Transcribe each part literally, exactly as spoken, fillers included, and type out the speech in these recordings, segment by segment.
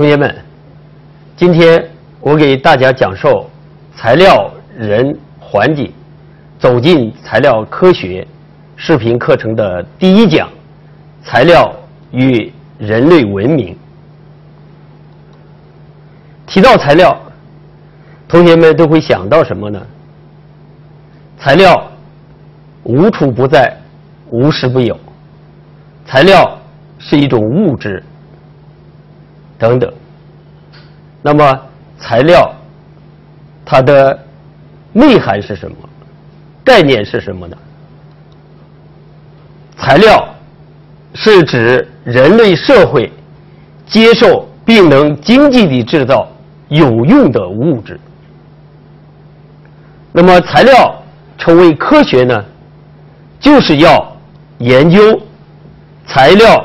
同学们，今天我给大家讲授材料、人、环境走进材料科学视频课程的第一讲：材料与人类文明。提到材料，同学们都会想到什么呢？材料无处不在，无时不有。材料是一种物质等等。那么材料它的内涵是什么？概念是什么呢？材料是指人类社会接受并能经济地制造有用的物质。那么材料成为科学呢，就是要研究材料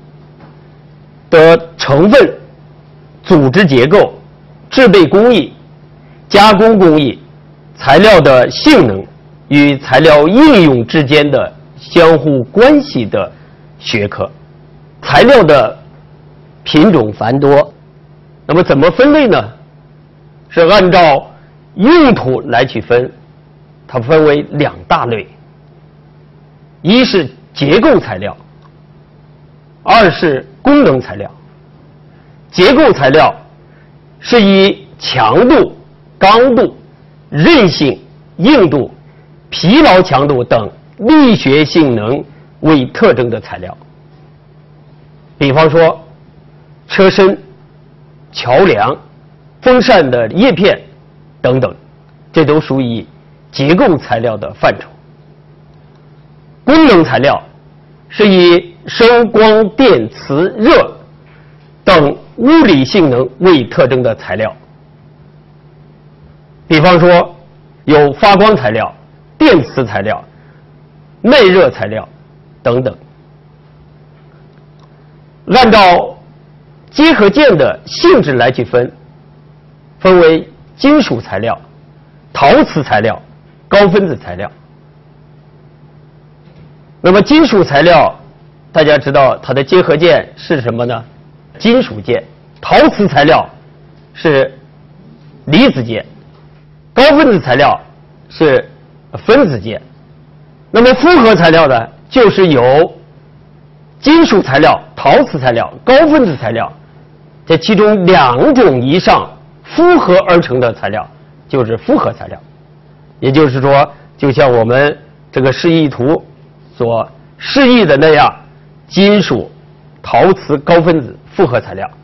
的成分、组织结构、制备工艺、加工工艺、材料的性能与材料应用之间的相互关系的学科。材料的品种繁多，那么怎么分类呢？是按照用途来去分，它分为两大类，一是结构材料，二是功能材料。结构材料是以强度、刚度、韧性、硬度、疲劳强度等力学性能为特征的材料，比方说车身、桥梁、风扇的叶片等等，这都属于结构材料的范畴。功能材料是以声、光、电、磁、热等物理性能为特征的材料，比方说有发光材料、电磁材料、耐热材料等等。按照结合件的性质来去分，分为金属材料、陶瓷材料、高分子材料。那么金属材料大家知道它的结合件是什么呢？金属件。陶瓷材料是离子件，高分子材料是分子件。那么复合材料呢，就是由金属材料、陶瓷材料、高分子材料这其中两种以上复合而成的材料，就是复合材料。也就是说，就像我们这个示意图所示意的那样，金属、陶瓷、高分子复合材料。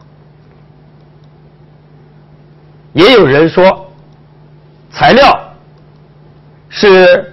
也有人说，材料是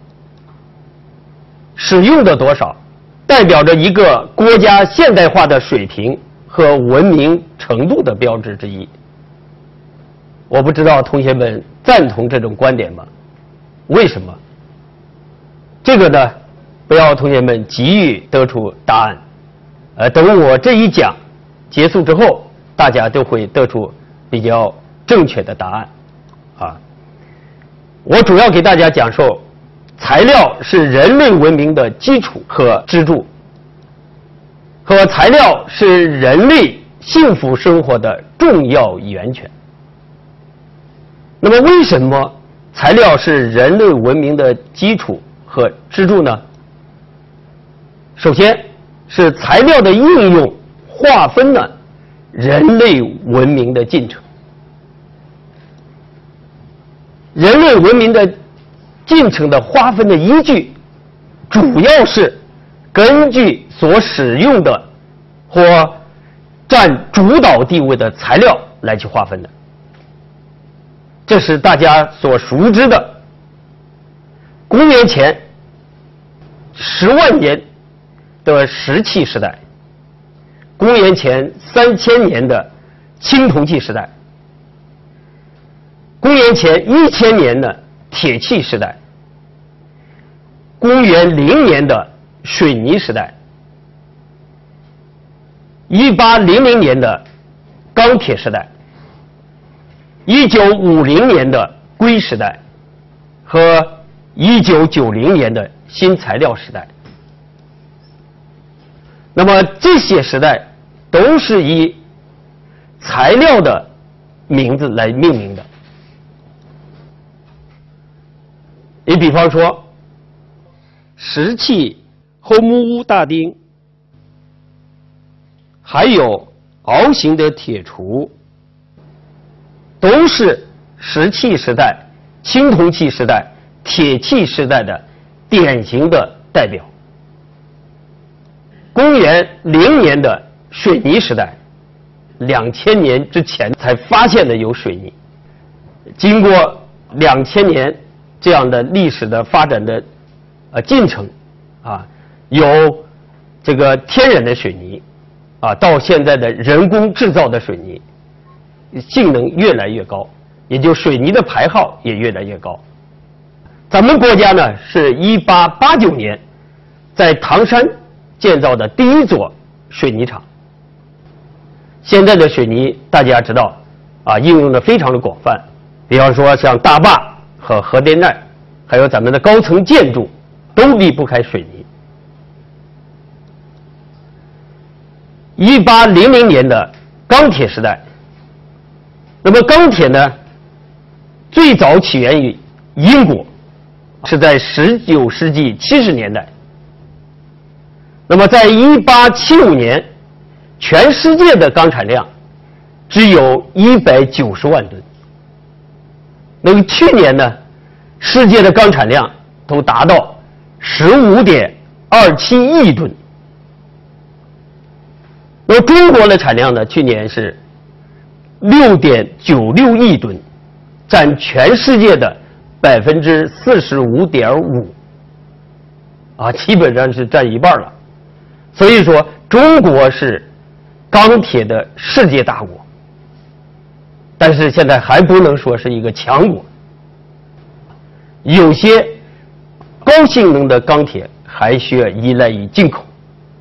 使用的多少，代表着一个国家现代化的水平和文明程度的标志之一。我不知道同学们赞同这种观点吗？为什么？这个呢，不要同学们急于得出答案，呃，等我这一讲结束之后，大家都会得出比较正确的答案。啊，我主要给大家讲授，材料是人类文明的基础和支柱，和材料是人类幸福生活的重要源泉。那么为什么材料是人类文明的基础和支柱呢？首先是材料的应用划分了人类文明的进程。人类文明的进程的划分的依据，主要是根据所使用的或占主导地位的材料来去划分的。这是大家所熟知的公元前十万年的石器时代，公元前三千年的青铜器时代，公元前一千年的铁器时代，公元零年的水泥时代，一八零零年的钢铁时代，一九五零年的硅时代和一九九零年的新材料时代。那么这些时代都是以材料的名字来命名的。你比方说，石器、红木屋大钉，还有凹形的铁杵，都是石器时代、青铜器时代、铁器时代的典型的代表。公元零年的水泥时代，两千年之前才发现的有水泥，经过两千年这样的历史的发展的呃进程啊，有这个天然的水泥啊，到现在的人工制造的水泥，性能越来越高，也就水泥的牌号也越来越高。咱们国家呢是一八八九年在唐山建造的第一座水泥厂。现在的水泥大家知道啊，应用的非常的广泛，比方说像大坝和核电站，还有咱们的高层建筑都离不开水泥。一八零零年的钢铁时代，那么钢铁呢最早起源于英国，是在十九世纪七十年代。那么在一八七五年，全世界的钢产量只有一百九十万吨。那么去年呢，世界的钢产量都达到十五点二七亿吨。那么中国的产量呢，去年是六点九六亿吨，占全世界的百分之四十五点五，啊，基本上是占一半了。所以说，中国是钢铁的世界大国，但是现在还不能说是一个强国。有些高性能的钢铁还需要依赖于进口。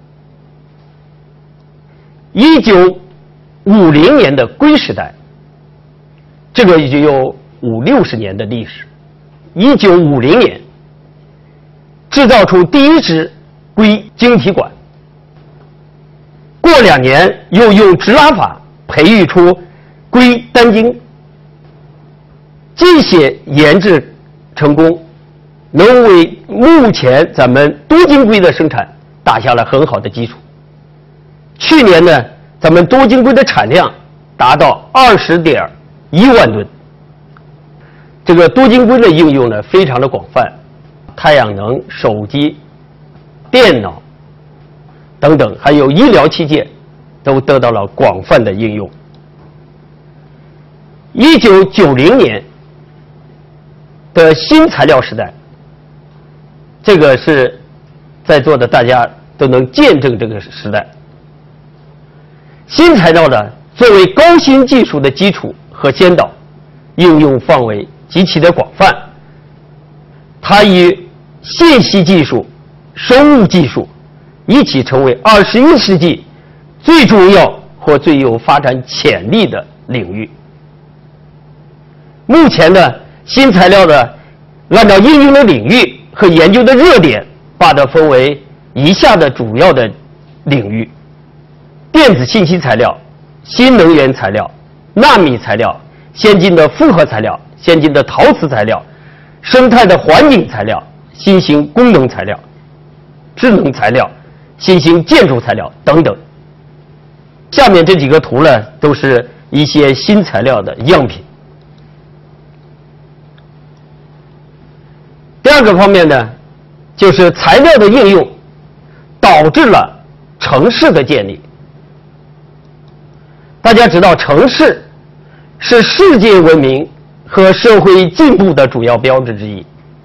一九五零年的硅时代，这个已经有五六十年的历史。一九五零年制造出第一支硅晶体管，过两年又用直拉法培育出硅单晶，这些研制成功，能为目前咱们多晶硅的生产打下了很好的基础。去年呢，咱们多晶硅的产量达到二十点一万吨。这个多晶硅的应用呢非常的广泛，太阳能、手机、电脑等等，还有医疗器械都得到了广泛的应用。一九九零年的新材料时代，这个是在座的大家都能见证这个时代。新材料呢，作为高新技术的基础和先导，应用范围极其的广泛。它与信息技术、生物技术一起成为二十一世纪最重要或最有发展潜力的领域。目前呢，新材料的按照应用的领域和研究的热点，把它分为以下的主要的领域：电子信息材料、新能源材料、纳米材料、先进的复合材料、先进的陶瓷材料、生态的环境材料、新型功能材料、智能材料、新型建筑材料等等。下面这几个图呢，都是一些新材料的样品。第二个方面呢，就是材料的应用导致了城市的建立。大家知道，城市是世界文明和社会进步的主要标志之一。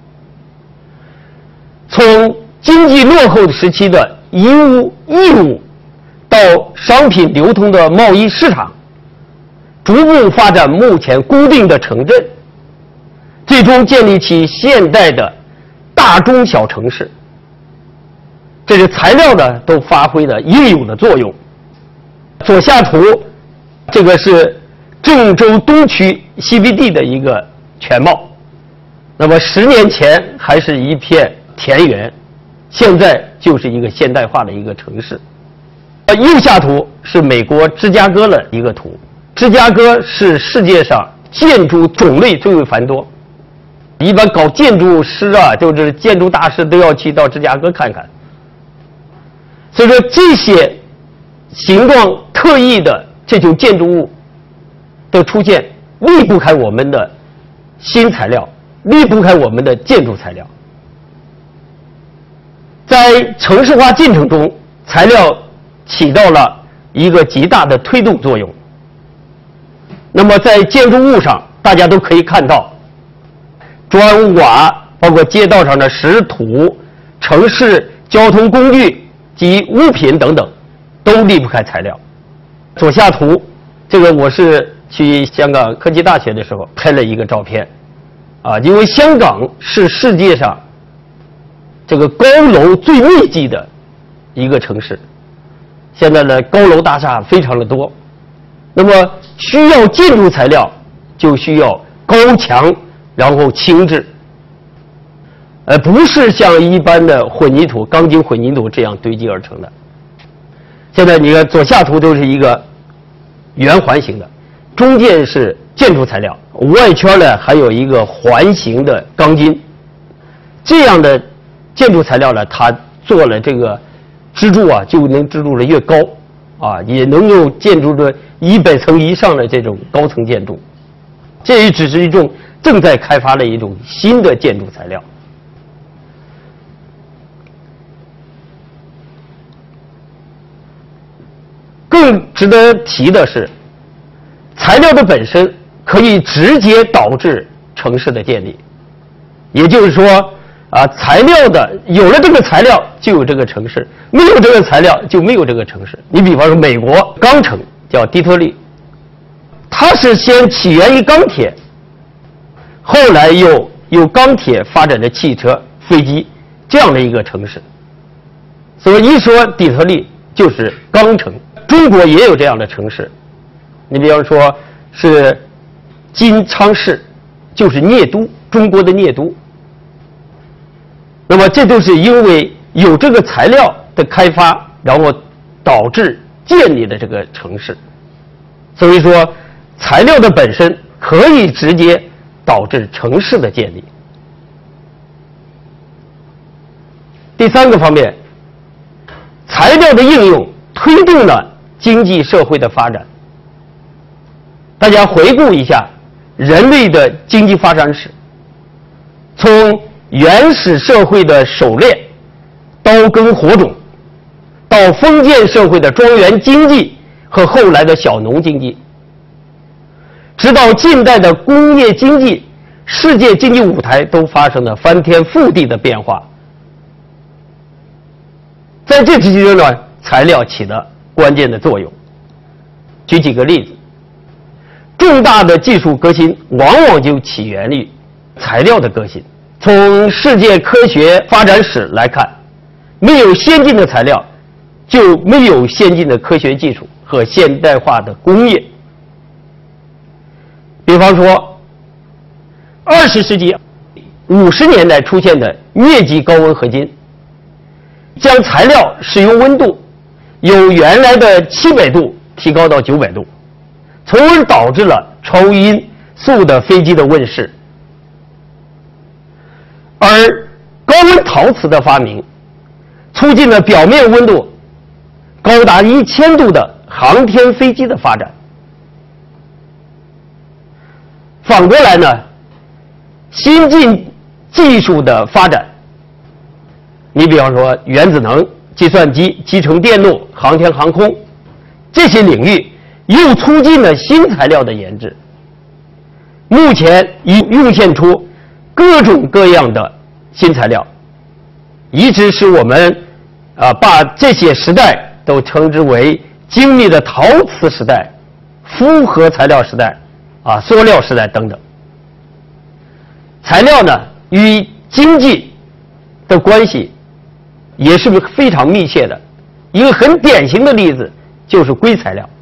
从经济落后时期的营务义务，到商品流通的贸易市场，逐步发展目前固定的城镇，最终建立起现代的大中小城市。这是材料呢都发挥了应有的作用。左下图，这个是郑州东区 C B D 的一个全貌。那么十年前还是一片田园，现在就是一个现代化的一个城市。右下图是美国芝加哥的一个图， 芝加哥是世界上建筑种类最为繁多，一般搞建筑师啊，就是建筑大师都要去到芝加哥看看。所以说，这些形状特异的这种建筑物的出现，离不开我们的新材料，离不开我们的建筑材料。在城市化进程中，材料起到了一个极大的推动作用。那么在建筑物上，大家都可以看到，砖瓦，包括街道上的石土、城市交通工具及物品等等，都离不开材料。左下图，这个我是去香港科技大学的时候拍了一个照片，啊，因为香港是世界上这个高楼最密集的一个城市，现在呢高楼大厦非常的多，那么需要建筑材料就需要高强，然后轻质，而不是像一般的混凝土、钢筋混凝土这样堆积而成的。现在你看左下图都是一个圆环形的，中间是建筑材料，外圈呢还有一个环形的钢筋，这样的建筑材料呢，它做了这个支柱啊，就能支柱的越高啊，也能够建筑的一百层以上的这种高层建筑。这也只是一种正在开发的一种新的建筑材料。更值得提的是，材料的本身可以直接导致城市的建立，也就是说啊，材料的有了这个材料就有这个城市，没有这个材料就没有这个城市。你比方说美国钢城叫底特律，它是先起源于钢铁，后来又由钢铁发展的汽车、飞机这样的一个城市。所以一说底特律就是钢城。中国也有这样的城市，你比方说是金昌市，就是聂都，中国的聂都。那么这都是因为有这个材料的开发，然后导致建立的这个城市。所以说，材料的本身可以直接导致城市的建立。第三个方面，材料的应用推动了经济社会的发展。大家回顾一下人类的经济发展史，从原始社会的狩猎、刀耕火种，到封建社会的庄园经济和后来的小农经济，直到近代的工业经济，世界经济舞台都发生了翻天覆地的变化。在这之中呢，材料起了关键的作用。举几个例子，重大的技术革新往往就起源于材料的革新。从世界科学发展史来看，没有先进的材料，就没有先进的科学技术和现代化的工业。比方说，二十世纪五十年代出现的疟疾高温合金，将材料使用温度由原来的七百度提高到九百度，从而导致了超音速的飞机的问世。而高温陶瓷的发明，促进了表面温度高达一千度的航天飞机的发展。反过来呢，先进技术的发展，你比方说原子能、计算机、集成电路、航天航空这些领域，又促进了新材料的研制。目前已涌现出各种各样的新材料，一直是我们啊把这些时代都称之为精密的陶瓷时代、复合材料时代、啊塑料时代等等。材料呢与经济的关系也是非常密切的。一个很典型的例子就是硅材料。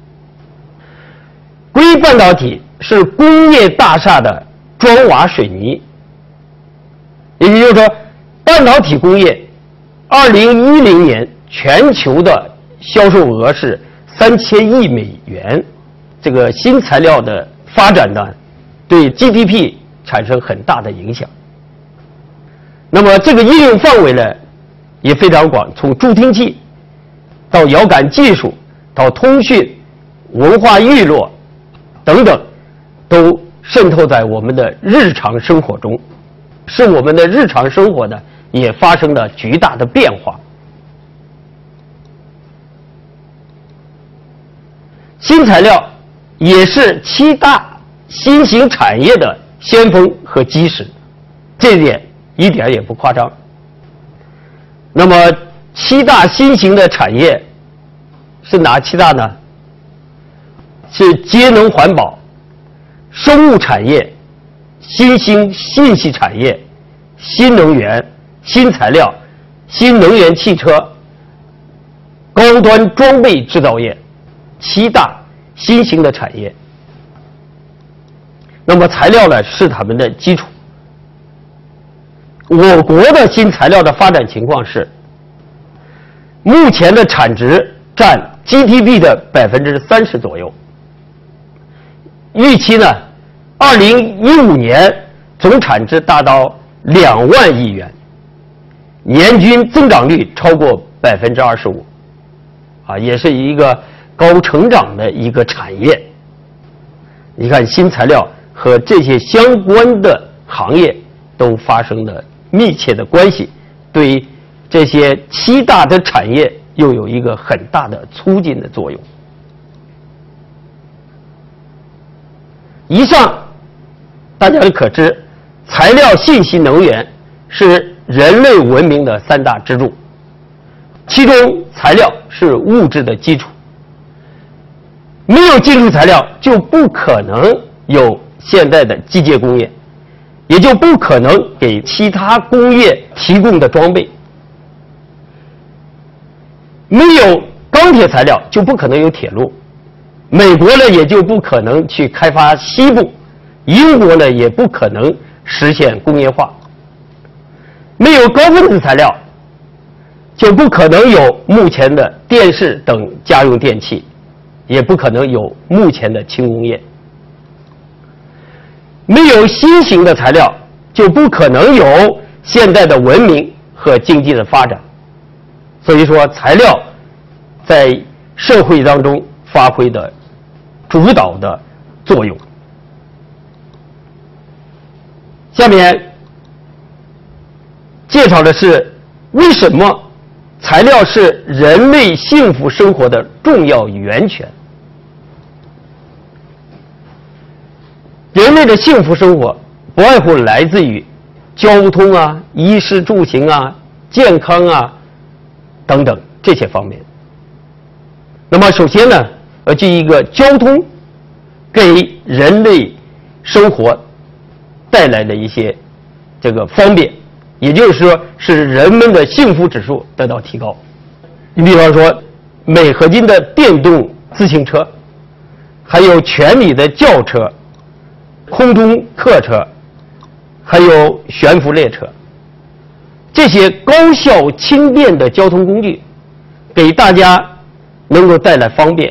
硅半导体是工业大厦的砖瓦水泥，也就是说，半导体工业二零一零年全球的销售额是三千亿美元， 这个新材料的发展呢，对 G D P 产生很大的影响。那么这个应用范围呢也非常广，从助听器到遥感技术，到通讯、文化娱乐等等，都渗透在我们的日常生活中，使我们的日常生活呢也发生了巨大的变化。新材料也是七大新型产业的先锋和基石，这一点一点也不夸张。那么七大新型的产业是哪七大呢？是节能环保、生物产业、新兴信息产业、新能源、新材料、新能源汽车、高端装备制造业，七大新型的产业。那么材料呢是他们的基础。我国的新材料的发展情况是，目前的产值占 G D P 的百分之三十左右。预期呢，二零一五年总产值达到两万亿元，年均增长率超过百分之二十五，啊，也是一个高成长的一个产业。你看，新材料和这些相关的行业都发生了密切的关系，对这些七大的产业又有一个很大的促进的作用。以上大家都可知，材料、信息、能源是人类文明的三大支柱，其中材料是物质的基础。没有基础材料，就不可能有现代的机械工业，也就不可能给其他工业提供的装备。没有钢铁材料，就不可能有铁路。美国呢，也就不可能去开发西部；英国呢，也不可能实现工业化。没有高分子材料，就不可能有目前的电视等家用电器，也不可能有目前的轻工业。没有新型的材料，就不可能有现代的文明和经济的发展。所以说，材料在社会当中发挥的主导的作用。下面介绍的是为什么材料是人类幸福生活的重要源泉。人类的幸福生活不外乎来自于交通啊、衣食住行啊、健康啊等等这些方面。那么首先呢，呃，就一个交通给人类生活带来的一些这个方便，也就是说使人们的幸福指数得到提高。你比方说镁合金的电动自行车，还有全铝的轿车、空中客车，还有悬浮列车，这些高效轻便的交通工具给大家能够带来方便。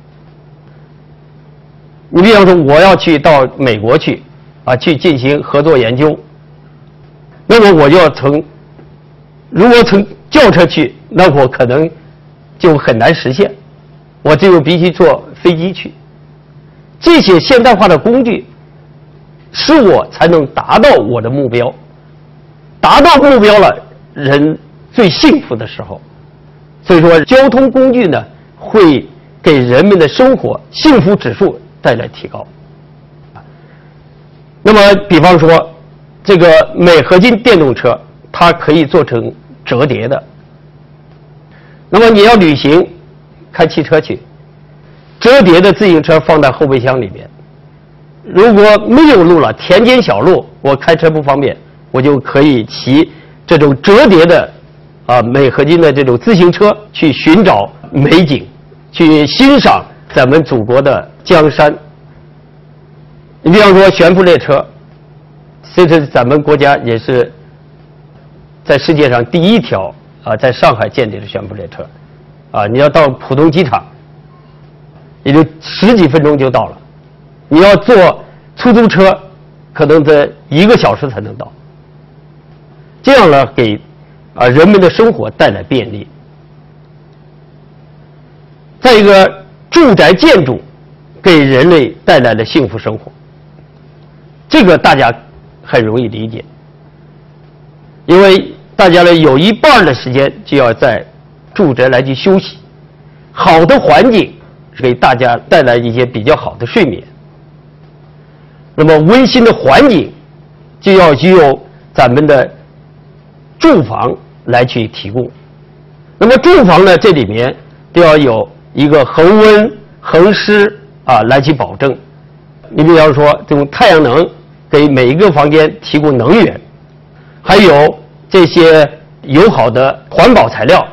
你比方说我要去到美国去啊，去进行合作研究，那么我就要乘，如果乘轿车去，那我可能就很难实现，我只有必须坐飞机去。这些现代化的工具使我才能达到我的目标，达到目标了，人最幸福的时候。所以说交通工具呢，会给人们的生活幸福指数带来提高。那么比方说这个镁合金电动车，它可以做成折叠的。那么你要旅行开汽车去，折叠的自行车放在后备箱里面，如果没有路了，田间小路我开车不方便，我就可以骑这种折叠的啊镁合金的这种自行车去寻找美景，去欣赏咱们祖国的江山。你比方说悬浮列车，这是咱们国家也是在世界上第一条啊在上海建立的悬浮列车啊，你要到浦东机场也就十几分钟就到了。你要坐出租车，可能在一个小时才能到。这样呢，给啊人们的生活带来便利。再一个，住宅建筑给人类带来了幸福生活，这个大家很容易理解，因为大家呢有一半的时间就要在住宅来去休息，好的环境是给大家带来一些比较好的睡眠。那么温馨的环境就要由咱们的住房来去提供。那么住房呢，这里面都要有一个恒温恒湿啊来去保证。你比方说这种太阳能给每一个房间提供能源，还有这些友好的环保材料，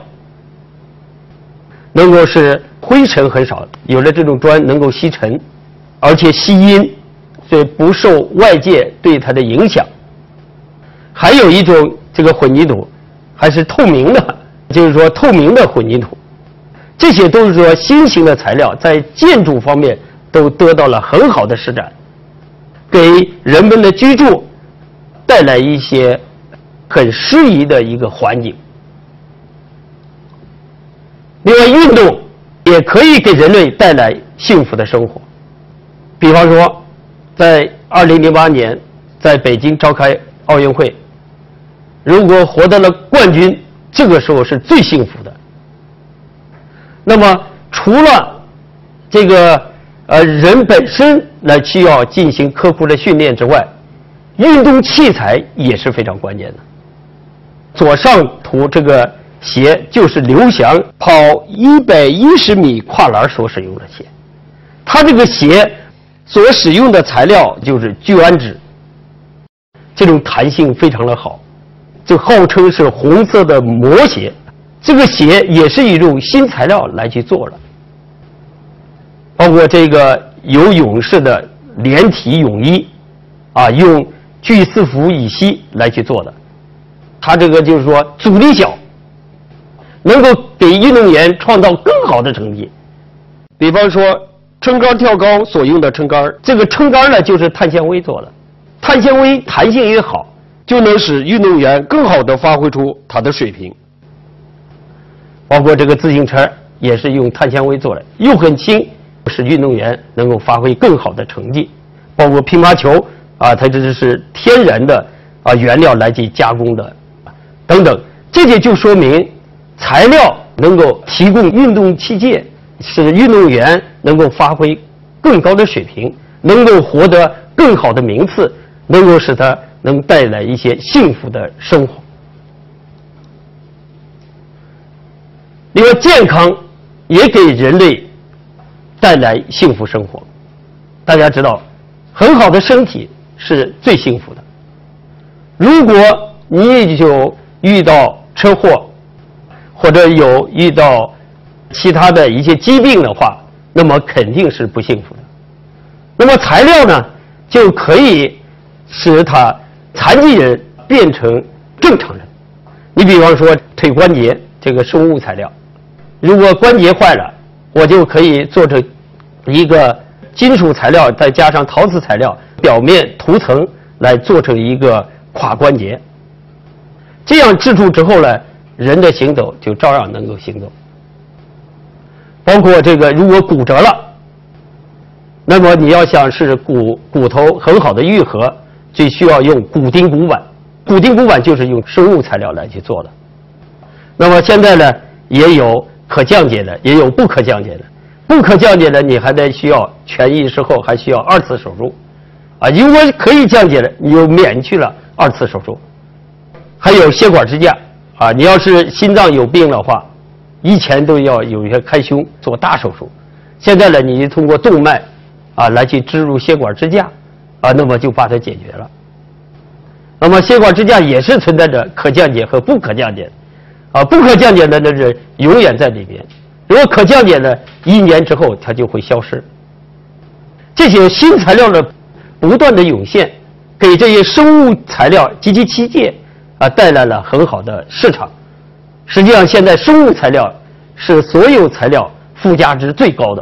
能够使灰尘很少，有了这种砖能够吸尘，而且吸音，所以不受外界对它的影响。还有一种这个混凝土还是透明的，就是说透明的混凝土，这些都是说新型的材料在建筑方面都得到了很好的施展，给人们的居住带来一些很适宜的一个环境。另外，运动也可以给人类带来幸福的生活。比方说，在二零零八年在北京召开奥运会，如果获得了冠军，这个时候是最幸福的。那么，除了这个呃人本身来需要进行刻苦的训练之外，运动器材也是非常关键的。左上图这个鞋就是刘翔跑一百一十米跨栏所使用的鞋，他这个鞋所使用的材料就是聚氨酯，这种弹性非常的好，这号称是红色的魔鞋。这个鞋也是一种新材料来去做的，包括这个游泳式的连体泳衣啊，用聚四氟乙烯来去做的，它这个就是说阻力小，能够给运动员创造更好的成绩。比方说撑杆跳高所用的撑杆，这个撑杆呢就是碳纤维做的，碳纤维弹性越好，就能使运动员更好地发挥出他的水平。包括这个自行车也是用碳纤维做的，又很轻，使运动员能够发挥更好的成绩。包括乒乓球啊，它这是天然的啊原料来去加工的，等等，这些就说明材料能够提供运动器械，使运动员能够发挥更高的水平，能够获得更好的名次，能够使他能带来一些幸福的生活。另外，健康也给人类带来幸福生活。大家知道，很好的身体是最幸福的。如果你有遇到车祸，或者有遇到其他的一些疾病的话，那么肯定是不幸福的。那么材料呢，就可以使他残疾人变成正常人。你比方说腿关节这个生物材料，如果关节坏了，我就可以做成一个金属材料再加上陶瓷材料表面涂层来做成一个髋关节，这样治住之后呢，人的行走就照样能够行走。包括这个如果骨折了，那么你要想是骨骨头很好的愈合，就需要用骨钉骨板，骨钉骨板就是用生物材料来去做的。那么现在呢，也有可降解的，也有不可降解的。不可降解的，你还得需要痊愈之后还需要二次手术，啊，如果可以降解的，你就免去了二次手术。还有血管支架，啊，你要是心脏有病的话，以前都要有一些开胸做大手术，现在呢，你通过动脉啊来去植入血管支架，啊，那么就把它解决了。那么血管支架也是存在着可降解和不可降解的。啊，不可降解的那是永远在里边，如果可降解的，一年之后它就会消失。这些新材料的不断的涌现，给这些生物材料及其器械啊带来了很好的市场。实际上，现在生物材料是所有材料附加值最高的，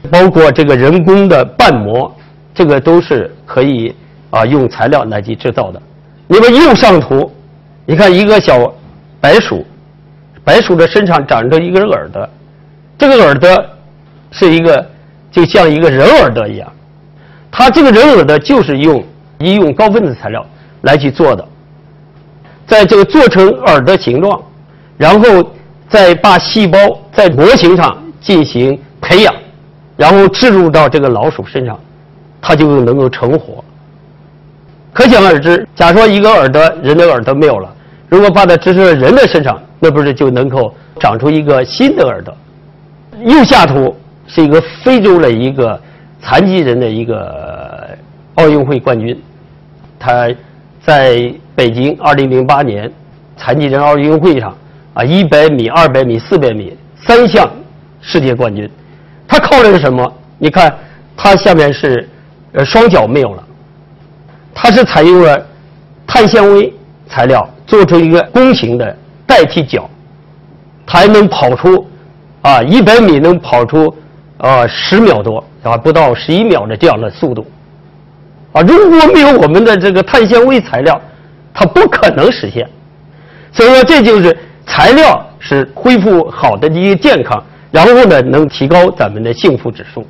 包括这个人工的瓣膜，这个都是可以啊用材料来去制造的。那么右上图，你看一个小白鼠，白鼠的身上长着一个耳朵，这个耳朵是一个就像一个人耳朵一样，它这个人耳朵就是用医用高分子材料来去做的，在这个做成耳的形状，然后再把细胞在模型上进行培养，然后置入到这个老鼠身上，它就能够成活。可想而知，假说一个耳朵，人的耳朵没有了，如果把它植入人的身上，那不是就能够长出一个新的耳朵？右下图是一个非洲的一个残疾人的一个奥运会冠军，他在北京二零零八年残疾人奥运会上啊，一百米、二百米、四百米三项世界冠军。他靠的是什么？你看，他下面是呃双脚没有了，他是采用了碳纤维材料做出一个弓形的代替脚，他还能跑出啊一百米能跑出呃十秒多啊不到十一秒的这样的速度啊！如果没有我们的这个碳纤维材料，它不可能实现。所以说，这就是材料是恢复好的一个健康，然后呢能提高咱们的幸福指数。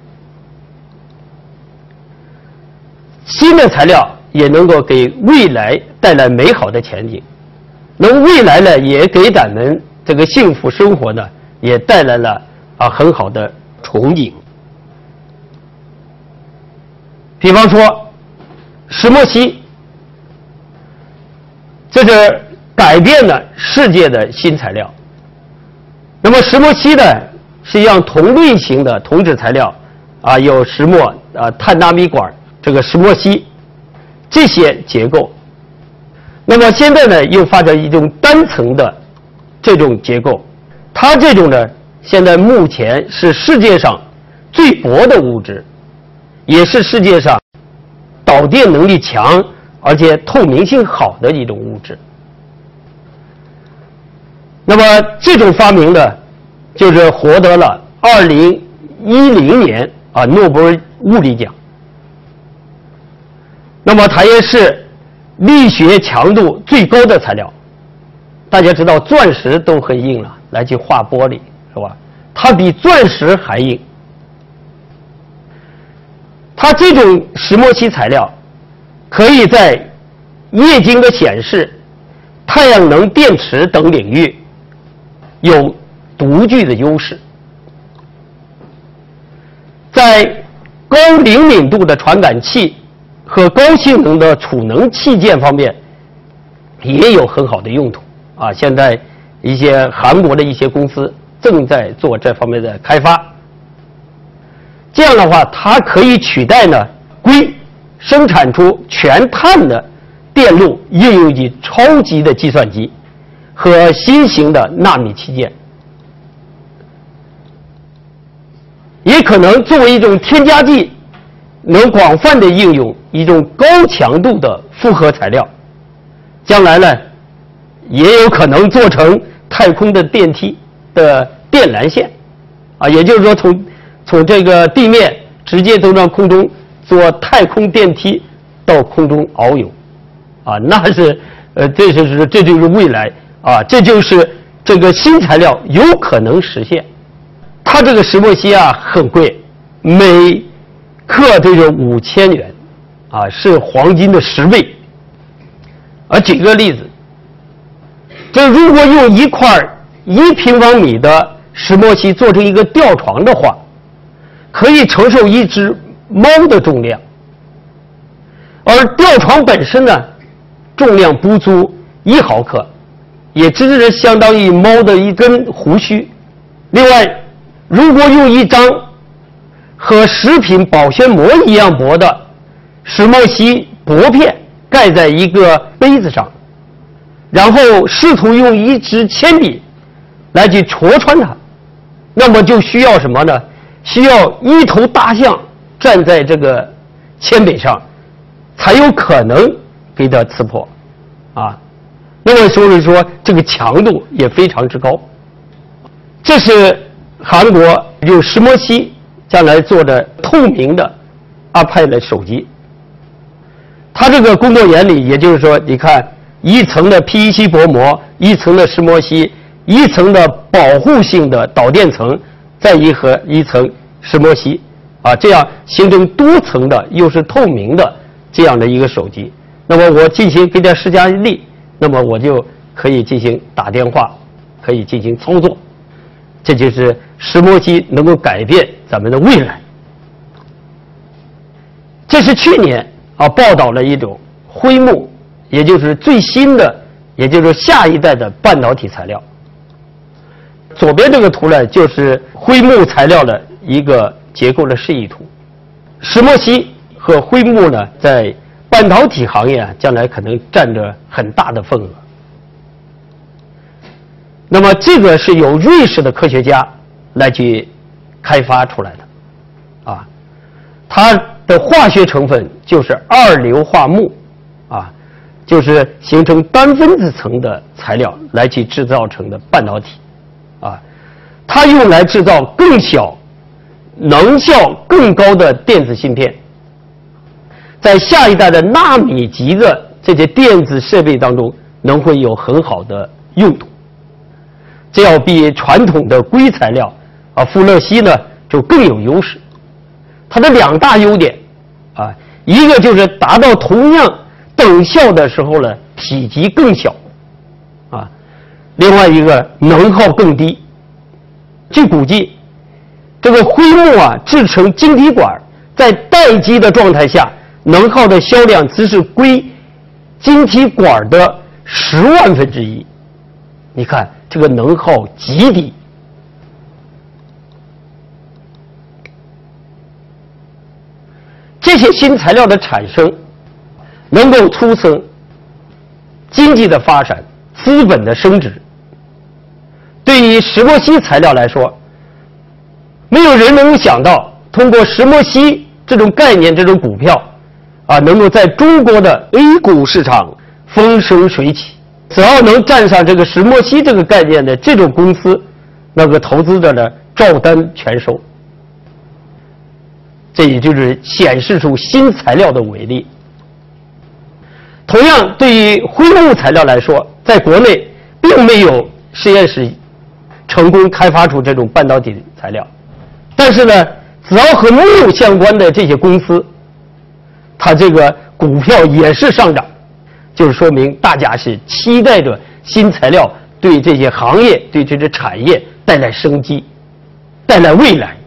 新的材料也能够给未来带来美好的前景，那未来呢也给咱们这个幸福生活呢也带来了啊很好的憧憬。比方说石墨烯，这是改变了世界的新材料。那么石墨烯呢是一样同类型的铜质材料啊，有石墨啊、碳纳米管、这个石墨烯这些结构。那么现在呢又发展一种单层的这种结构，它这种呢现在目前是世界上最薄的物质，也是世界上导电能力强而且透明性好的一种物质。那么这种发明呢就是获得了二零一零年啊诺贝尔物理奖。那么它也是力学强度最高的材料。大家知道钻石都很硬了，来去化玻璃是吧？它比钻石还硬。它这种石墨烯材料可以在液晶的显示、太阳能电池等领域有独具的优势，在高灵敏度的传感器和高性能的储能器件方面也有很好的用途啊！现在一些韩国的一些公司正在做这方面的开发。这样的话，它可以取代呢硅，生产出全碳的电路应用于超级的计算机和新型的纳米器件，也可能作为一种添加剂，能广泛的应用一种高强度的复合材料。将来呢，也有可能做成太空的电梯的电缆线，啊，也就是说从从这个地面直接走到空中，做太空电梯到空中遨游，啊，那是呃，这就是这就是未来啊，这就是这个新材料有可能实现。它这个石墨烯啊很贵，每克这个五千元，啊，是黄金的十倍。而举个例子，这如果用一块一平方米的石墨烯做成一个吊床的话，可以承受一只猫的重量，而吊床本身呢，重量不足一毫克，也只是相当于猫的一根胡须。另外，如果用一张和食品保鲜膜一样薄的石墨烯薄片盖在一个杯子上，然后试图用一支铅笔来去戳穿它，那么就需要什么呢？需要一头大象站在这个铅笔上，才有可能给它刺破，啊，那么所以说这个强度也非常之高。这是韩国用石墨烯将来做的透明的 I P A D 手机。它这个工作原理，也就是说，你看一层的 P E 七薄膜，一层的石墨烯，一层的保护性的导电层，再一和一层石墨烯，啊，这样形成多层的又是透明的这样的一个手机。那么我进行给点施加力，那么我就可以进行打电话，可以进行操作。这就是石墨烯能够改变咱们的未来。这是去年啊报道了一种灰幕，也就是最新的，也就是下一代的半导体材料。左边这个图呢，就是灰幕材料的一个结构的示意图。石墨烯和灰幕呢，在半导体行业啊，将来可能占着很大的份额。那么这个是由瑞士的科学家来去开发出来的，啊，它的化学成分就是二硫化钼，啊，就是形成单分子层的材料来去制造成的半导体，啊，它用来制造更小、能效更高的电子芯片，在下一代的纳米级的这些电子设备当中，能会有很好的用途。这要比传统的硅材料啊，富勒烯呢就更有优势。它的两大优点啊，一个就是达到同样等效的时候呢，体积更小啊，另外一个能耗更低。据估计，这个灰幕啊制成晶体管，在待机的状态下，能耗的销量只是硅晶体管的十万分之一。你看这个能耗极低。这些新材料的产生，能够促成经济的发展、资本的升值。对于石墨烯材料来说，没有人能够想到，通过石墨烯这种概念、这种股票，啊，能够在中国的 A 股市场风生水起。只要能站上这个石墨烯这个概念的这种公司，那个投资者呢照单全收。这也就是显示出新材料的伟力。同样，对于灰幕材料来说，在国内并没有实验室成功开发出这种半导体材料，但是呢，只要和钼相关的这些公司，它这个股票也是上涨。就是说明大家是期待着新材料对这些行业、对这些产业带来生机，带来未来。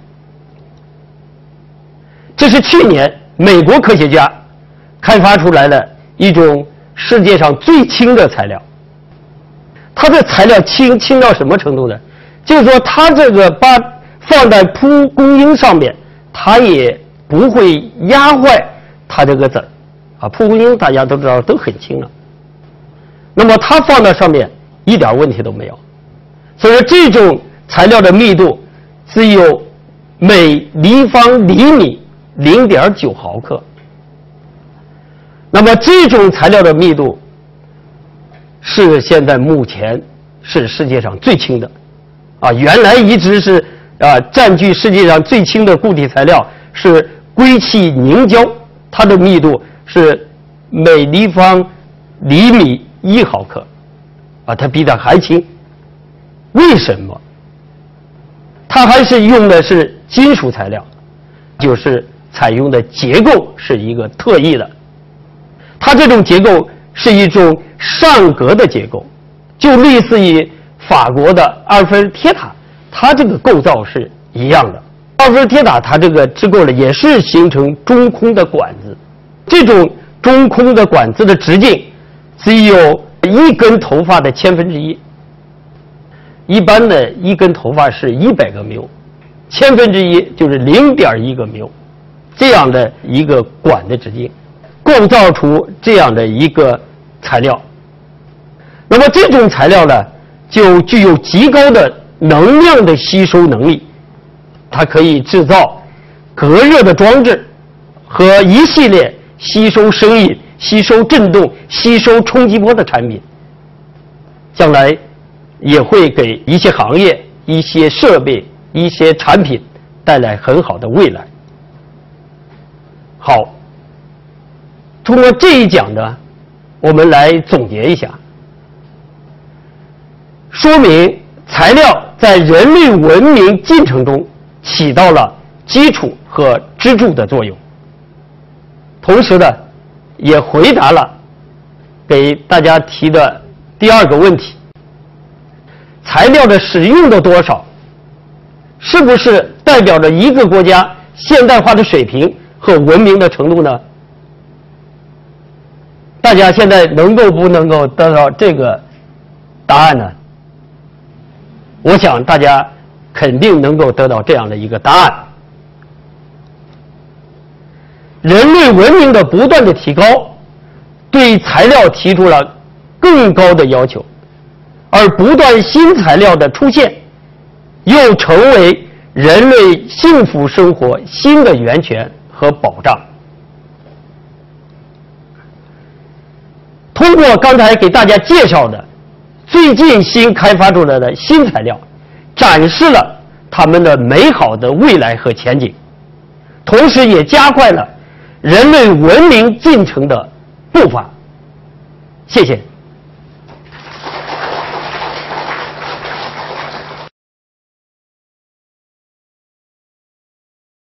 这是去年美国科学家开发出来的一种世界上最轻的材料。它的材料轻轻到什么程度呢？就是说，它这个把放在蒲公英上面，它也不会压坏它这个籽儿。啊，蒲公英大家都知道都很轻了，那么它放到上面一点问题都没有。所以说这种材料的密度只有每立方厘米 零点九毫克。那么这种材料的密度是现在目前是世界上最轻的，啊，原来一直是啊占据世界上最轻的固体材料是硅气凝胶，它的密度是每立方厘米一毫克，啊，它比它还轻。为什么？它还是用的是金属材料，就是采用的结构是一个特异的。它这种结构是一种上格的结构，就类似于法国的阿尔菲尔铁塔，它这个构造是一样的。阿尔菲尔铁塔它这个结构呢，也是形成中空的管子。这种中空的管子的直径只有一根头发的千分之一，一般的一根头发是一百个缪，千分之一就是零点一个缪，这样的一个管的直径，构造出这样的一个材料。那么这种材料呢，就具有极高的能量的吸收能力，它可以制造隔热的装置和一系列吸收声音、吸收震动、吸收冲击波的产品，将来也会给一些行业、一些设备、一些产品带来很好的未来。好，通过这一讲呢，我们来总结一下，说明材料在人类文明进程中起到了基础和支柱的作用，同时呢，也回答了给大家提的第二个问题：材料的使用的多少，是不是代表着一个国家现代化的水平和文明的程度呢？大家现在能够不能够得到这个答案呢？我想大家肯定能够得到这样的一个答案。人类文明的不断的提高，对材料提出了更高的要求，而不断新材料的出现，又成为人类幸福生活新的源泉和保障。通过刚才给大家介绍的最近新开发出来的新材料，展示了他们的美好的未来和前景，同时也加快了人类文明进程的步伐。谢谢。